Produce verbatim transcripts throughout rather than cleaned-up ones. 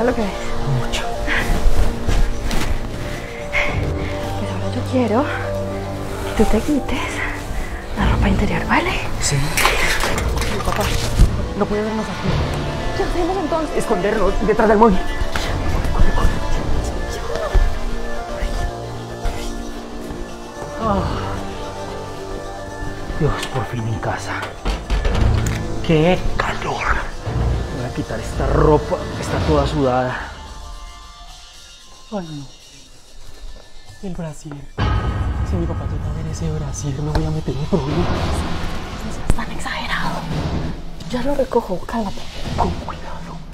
lo que ves. Mucho. Pues ahora yo quiero que tú te quites la ropa interior, ¿vale? Sí. Sí, papá. No puede vernos aquí. ¿Qué hacemos entonces? Escondernos detrás del móvil. Oh. Dios, por fin en casa. ¡Qué calor! Voy a quitar esta ropa, está toda sudada. Ay, no. El brasier. Si mi papá llega a ver ese brasier, me voy a meter en problemas. No seas tan exagerado. Ya lo recojo, cálmate. Con cuidado.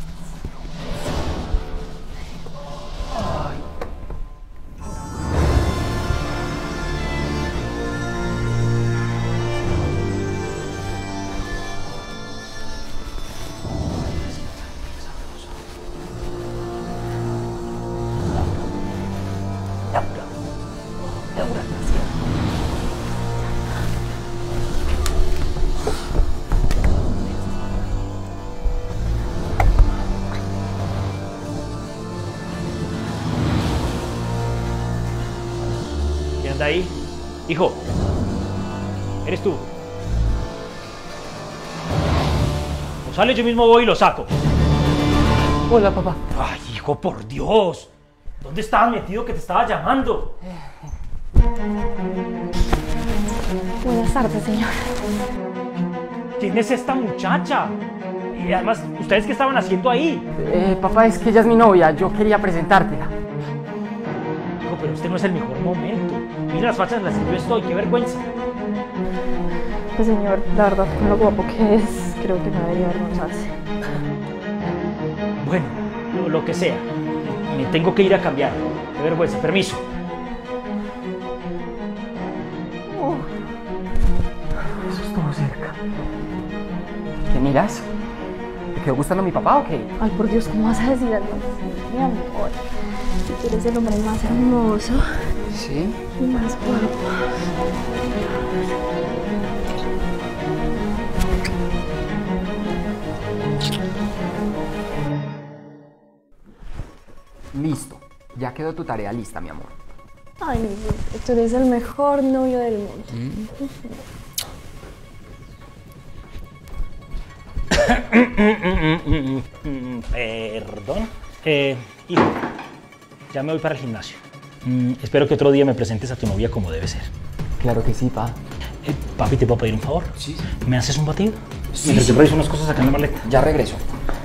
¿Quién anda ahí? Hijo, ¿eres tú? O sale, yo mismo voy y lo saco. Hola, papá. Ay, hijo, por Dios. ¿Dónde estabas metido que te estaba llamando? Buenas tardes, señor. ¿Quién es esta muchacha? Y además, ¿ustedes qué estaban haciendo ahí? Eh, papá, es que ella es mi novia. Yo quería presentártela. Hijo, pero este no es el mejor momento. Mira las fachas en las que yo estoy, qué vergüenza. Pues, señor, la verdad, con lo guapo que es, creo que no debería avergonzarse. Bueno, lo, lo que sea. Me tengo que ir a cambiar. Qué vergüenza, permiso. Oh. Eso estuvo cerca. ¿Qué miras? ¿Te quedó gustando mi papá o qué? Ay, por Dios, ¿cómo vas a decir algo? Mi amor, tú eres el hombre más hermoso ¿Sí? y más guapo. Listo. Ya quedó tu tarea lista, mi amor. Ay, mi vida, tú eres el mejor novio del mundo. ¿Mm? Perdón. Eh, hijo, ya me voy para el gimnasio. Mm, espero que otro día me presentes a tu novia como debe ser. Claro que sí, pa. Eh, papi, ¿te puedo pedir un favor? Sí. ¿Me haces un batido? Sí, Mientras sí. yo reviso unas cosas acá en la maleta. Ya regreso.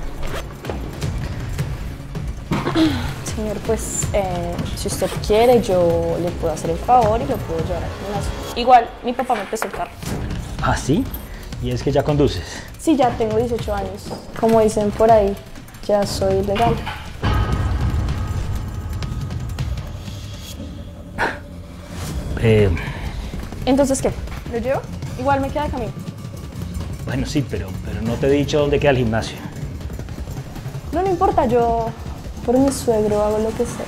Señor, pues, eh, si usted quiere, yo le puedo hacer el favor y lo puedo llevar al gimnasio. Igual, mi papá me prestó el carro. ¿Ah, sí? ¿Y es que ya conduces? Sí, ya tengo dieciocho años. Como dicen por ahí, ya soy legal. Eh, Entonces, ¿qué? ¿Lo llevo? Igual me queda de camino. bueno, sí, pero, pero no te he dicho dónde queda el gimnasio. No, no importa, yo por mi suegro hago lo que sé.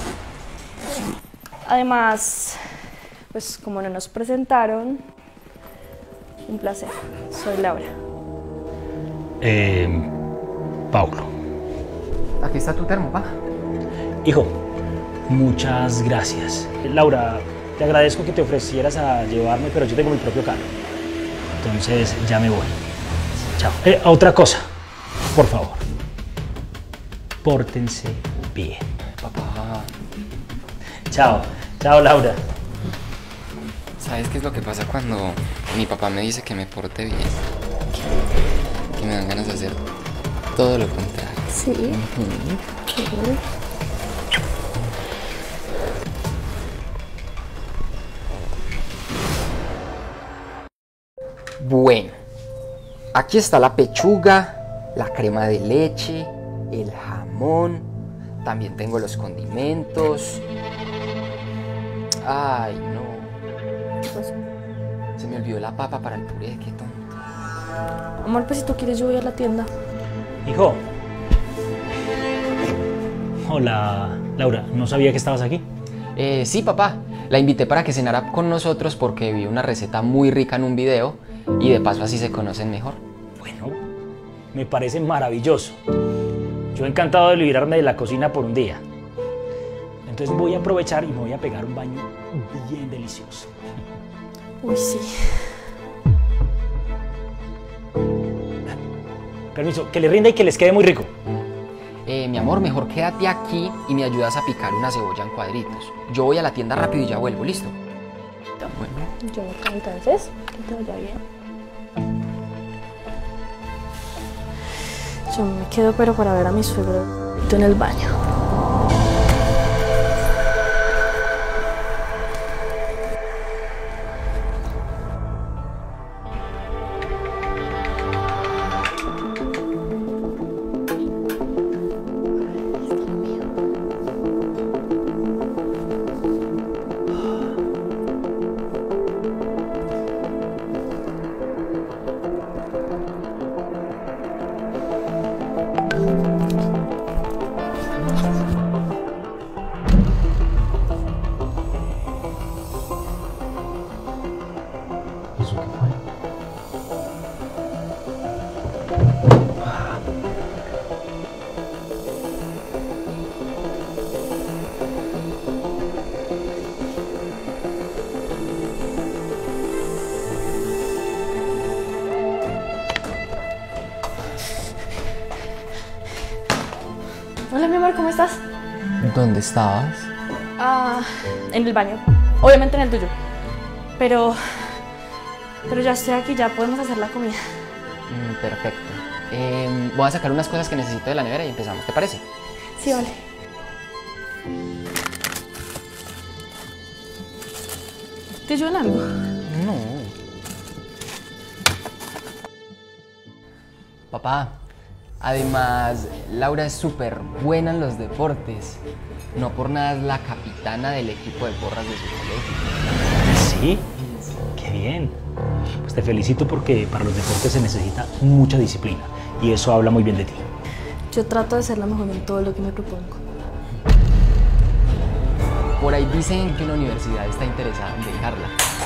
Además, pues como no nos presentaron, un placer. Soy Laura. Eh, Paulo. Aquí está tu termo, pa. Hijo, muchas gracias. Laura, te agradezco que te ofrecieras a llevarme, pero yo tengo mi propio carro. Entonces ya me voy. Chao. Eh, otra cosa, por favor. Pórtense bien. Papá. Chao. Chao, Laura. ¿Sabes qué es lo que pasa cuando mi papá me dice que me porte bien? Que me dan ganas de hacer todo lo contrario. Sí. Uh-huh. Bueno, aquí está la pechuga, la crema de leche, el jamón, también tengo los condimentos. Ay, no. Pues, Se me olvidó la papa para el puré, qué tonto. amor, pues si tú quieres yo voy a la tienda. Hijo. Hola, Laura. No sabía que estabas aquí. Eh, sí, papá. La invité para que cenara con nosotros porque vi una receta muy rica en un video y de paso así se conocen mejor. Bueno, me parece maravilloso. Yo encantado de librarme de la cocina por un día. Entonces voy a aprovechar y me voy a pegar un baño bien delicioso. Uy, sí. Permiso, que le rinda y que les quede muy rico. Eh, mi amor, mejor quédate aquí y me ayudas a picar una cebolla en cuadritos. Yo voy a la tienda rápido y ya vuelvo, ¿listo? Bueno. Yo me quedo entonces, que te vaya bien. Yo me quedo pero para ver a mi suegro en el baño. ¿Eso qué fue? Hola, mi amor, ¿cómo estás? ¿Dónde estabas? Ah, en el baño. Obviamente en el tuyo. Pero... Pero ya estoy aquí, ya podemos hacer la comida. Mm, perfecto. Eh, voy a sacar unas cosas que necesito de la nevera y empezamos, ¿te parece? Sí, vale. ¿Te ayudan algo? No. Papá, además, Laura es súper buena en los deportes. No por nada es la capitana del equipo de porras de su colegio. ¿Sí? ¡Qué bien! Pues te felicito porque para los deportes se necesita mucha disciplina y eso habla muy bien de ti. Yo trato de ser la mejor en todo lo que me propongo. Por ahí dicen que una universidad está interesada en dejarla.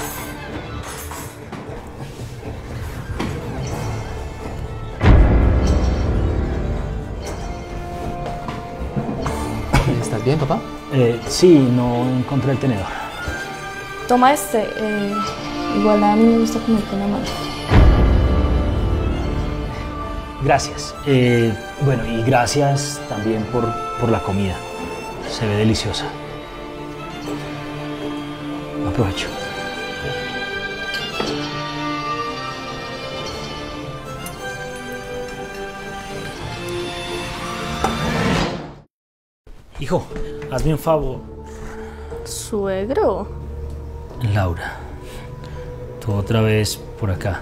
¿Estás bien, papá? Eh, sí, no encontré el tenedor. Toma este. Eh, igual a mí me gusta comer con la mano. Gracias. Eh, bueno, y gracias también por, por la comida. Se ve deliciosa. Aprovecho. Hijo, hazme un favor. ¿Suegro? Laura, tú otra vez por acá.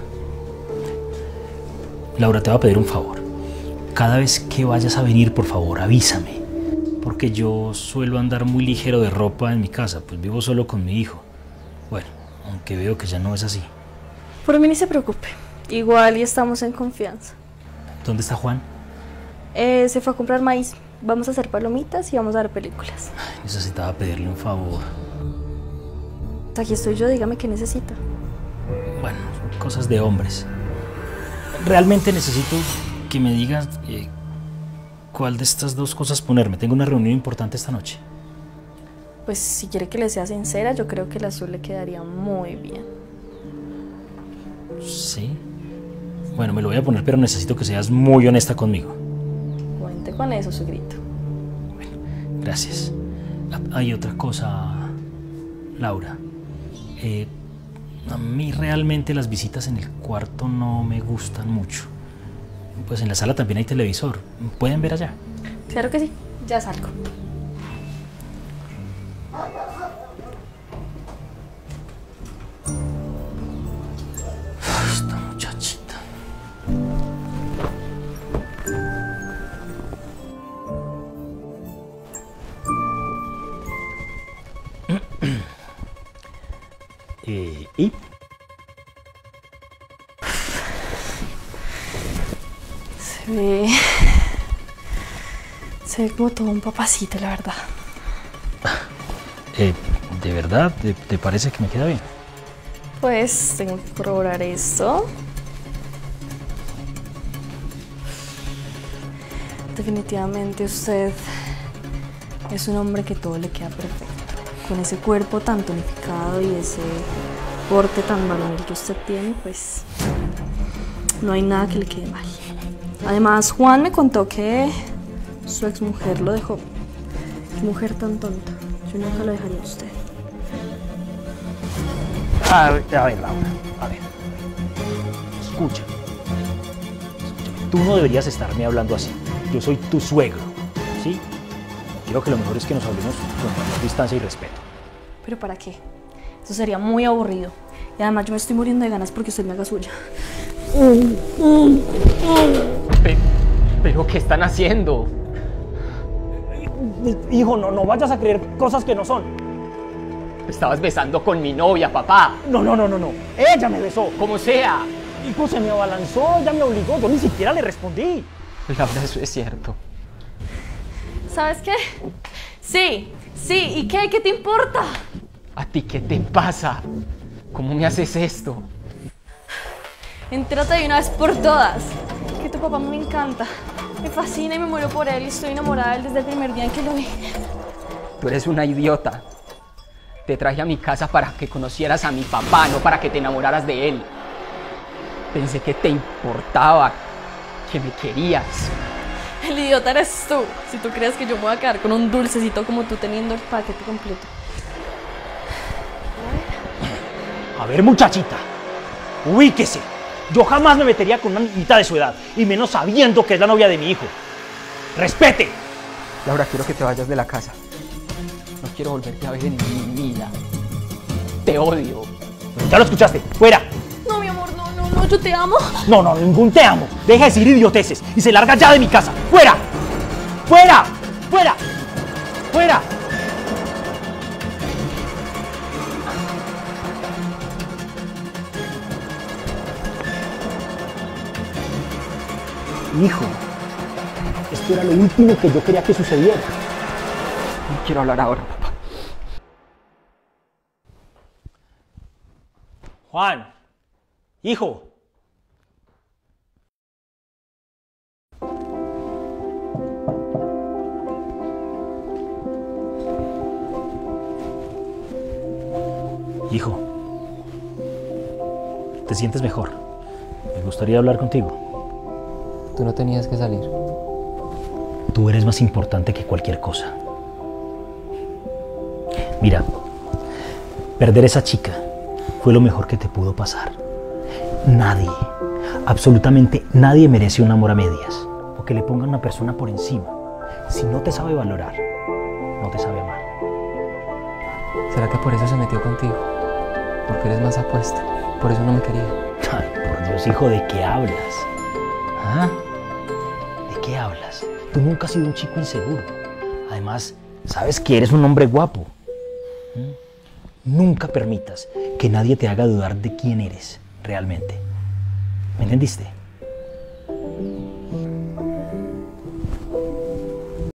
Laura, te voy a pedir un favor. Cada vez que vayas a venir, por favor, avísame. Porque yo suelo andar muy ligero de ropa en mi casa, pues vivo solo con mi hijo. Bueno, aunque veo que ya no es así. Por mí ni se preocupe. Igual y estamos en confianza. ¿Dónde está Juan? Eh, se fue a comprar maíz. Vamos a hacer palomitas y vamos a ver películas. Ay, necesitaba pedirle un favor. Aquí estoy yo, dígame qué necesita. Bueno, cosas de hombres. Realmente necesito que me digas eh, cuál de estas dos cosas ponerme. Tengo una reunión importante esta noche. Pues si quiere que le sea sincera, yo creo que el azul le quedaría muy bien. ¿Sí? Bueno, me lo voy a poner, pero necesito que seas muy honesta conmigo. Cuente con eso, su grito. Bueno, gracias. Hay otra cosa, Laura. Eh, a mí realmente las visitas en el cuarto no me gustan mucho. Pues en la sala también hay televisor. ¿Pueden ver allá? Claro que sí, ya salgo. Esta muchachita. eh, ¿Y? Se ve... Se ve como todo un papacito, la verdad. Eh, ¿De verdad? ¿Te, te parece que me queda bien? Pues tengo que corroborar esto. Definitivamente usted es un hombre que todo le queda perfecto. Con ese cuerpo tan tonificado y ese porte tan varonil que usted tiene, pues no hay nada que le quede mal. Además, Juan me contó que su exmujer lo dejó. Qué mujer tan tonta. Yo nunca lo dejaría a usted. A ver, a ver, Laura, a ver. Escucha. Escúchame. Tú no deberías estarme hablando así. Yo soy tu suegro, ¿sí? Creo que lo mejor es que nos hablemos con mayor distancia y respeto. ¿Pero para qué? Eso sería muy aburrido. Y además yo me estoy muriendo de ganas porque usted me haga suya. Pero, pero ¿qué están haciendo? Hijo, no, no vayas a creer cosas que no son. Estabas besando con mi novia, papá. No, no, no, no, no. Ella me besó. Como sea. Hijo, se me abalanzó, ella me obligó. Yo ni siquiera le respondí. Laura, eso es cierto. ¿Sabes qué? Sí, sí. ¿Y qué? ¿Qué te importa? ¿A ti qué te pasa? ¿Cómo me haces esto? Entrate de una vez por todas. Que tu papá me encanta. Me fascina y me muero por él y estoy enamorada de él desde el primer día en que lo vi. Tú eres una idiota. Te traje a mi casa para que conocieras a mi papá, no para que te enamoraras de él. Pensé que te importaba, que me querías. El idiota eres tú, si tú crees que yo me voy a quedar con un dulcecito como tú teniendo el paquete completo. A ver, muchachita, ubíquese. Yo jamás me metería con una niñita de su edad, y menos sabiendo que es la novia de mi hijo. ¡Respete! Laura, quiero que te vayas de la casa. No quiero volverte a ver en mi vida. Te odio. Ya lo escuchaste, fuera. No, mi amor, no, no, no, yo te amo. No, no, ningún te amo. Deja de decir idioteces y se larga ya de mi casa. ¡Fuera! ¡Fuera! ¡Fuera! ¡Fuera! Hijo, esto era lo último que yo quería que sucediera. No quiero hablar ahora, papá. Juan, hijo. Hijo, ¿te sientes mejor? Me gustaría hablar contigo. Tú no tenías que salir. Tú eres más importante que cualquier cosa. Mira, perder esa chica fue lo mejor que te pudo pasar. Nadie, absolutamente nadie merece un amor a medias o que le pongan una persona por encima. Si no te sabe valorar, no te sabe amar. ¿Será que por eso se metió contigo? Porque eres más apuesto. Por eso no me quería. Ay, por Dios, hijo, ¿de qué hablas? ¿Ah? ¿De qué hablas? Tú nunca has sido un chico inseguro. Además, sabes que eres un hombre guapo. ¿Mm? Nunca permitas que nadie te haga dudar de quién eres realmente. ¿Me entendiste?